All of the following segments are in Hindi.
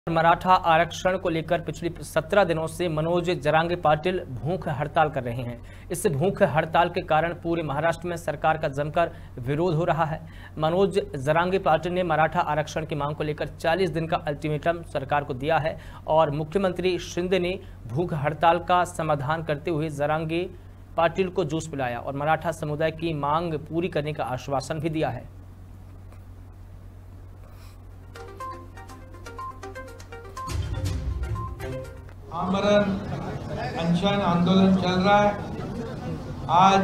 मराठा आरक्षण को लेकर पिछले 17 दिनों से मनोज जरांगे पाटिल भूख हड़ताल कर रहे हैं। इस भूख हड़ताल के कारण पूरे महाराष्ट्र में सरकार का जमकर विरोध हो रहा है। मनोज जरांगे पाटिल ने मराठा आरक्षण की मांग को लेकर 40 दिन का अल्टीमेटम सरकार को दिया है और मुख्यमंत्री शिंदे ने भूख हड़ताल का समाधान करते हुए जरांगे पाटिल को जूस पिलाया और मराठा समुदाय की मांग पूरी करने का आश्वासन भी दिया है। आमरण अनशन आंदोलन चल रहा है। आज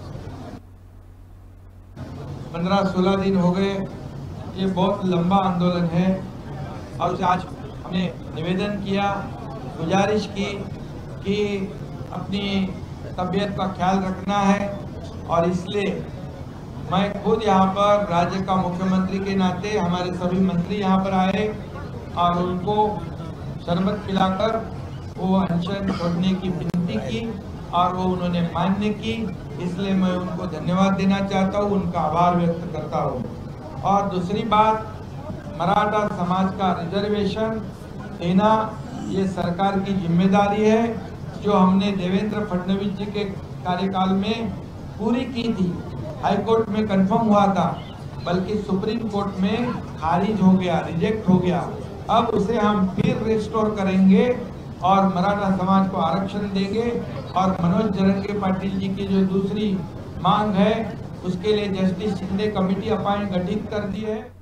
15-16 दिन हो गए। ये बहुत लंबा आंदोलन है और आज हमने निवेदन किया, गुजारिश की कि अपनी तबीयत का ख्याल रखना है और इसलिए मैं खुद यहाँ पर राज्य का मुख्यमंत्री के नाते हमारे सभी मंत्री यहाँ पर आए और उनको शरबत पिलाकर वो अनशन छोड़ने की विनती की और वो उन्होंने मान्य की। इसलिए मैं उनको धन्यवाद देना चाहता हूँ, उनका आभार व्यक्त करता हूँ। और दूसरी बात, मराठा समाज का रिजर्वेशन देना ये सरकार की जिम्मेदारी है, जो हमने देवेंद्र फडणवीस जी के कार्यकाल में पूरी की थी। हाई कोर्ट में कंफर्म हुआ था, बल्कि सुप्रीम कोर्ट में खारिज हो गया, रिजेक्ट हो गया। अब उसे हम फिर रिस्टोर करेंगे और मराठा समाज को आरक्षण देंगे और मनोज जरांगे पाटिल जी की जो दूसरी मांग है उसके लिए जस्टिस शिंदे कमेटी गठित कर दी है।